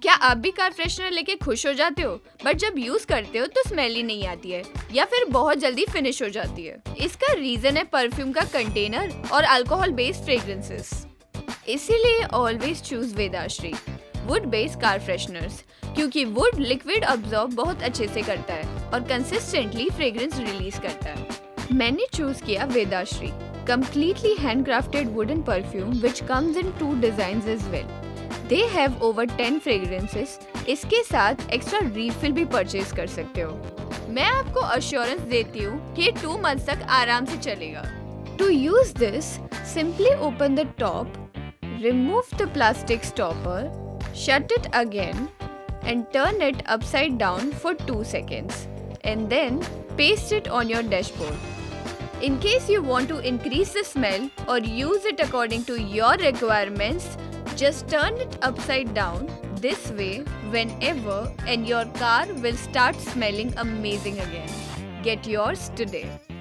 क्या आप भी कार फ्रेशनर लेके खुश हो जाते हो बट जब यूज करते हो तो स्मेल ही नहीं आती है या फिर बहुत जल्दी फिनिश हो जाती है? इसका रीजन है परफ्यूम का कंटेनर और अल्कोहल बेस्ड फ्रेग्रेंसेस। इसीलिए always choose Vedashri wood based car fresheners, क्योंकि वुड लिक्विड अब्सॉर्ब बहुत अच्छे से करता है और कंसिस्टेंटली फ्रेग्रेंस रिलीज करता है। मैंने चूज किया Vedashree completely handcrafted wooden perfume which comes in 2 designs as well. They have over 10 fragrances. इसके साथ एक्स्ट्रा रीफिल भी परचेज कर सकते हो। मैं आपको अश्योरेंस देती हूँ कि 2 months तक आराम से चलेगा। To use this, simply open the top, remove the plastic stopper, shut it again, and turn it upside down for 2 seconds, and then paste it on your dashboard. In case you want to increase the smell or use it according to your requirements, just turn it upside down this way whenever and your car will start smelling amazing again. Get yours today.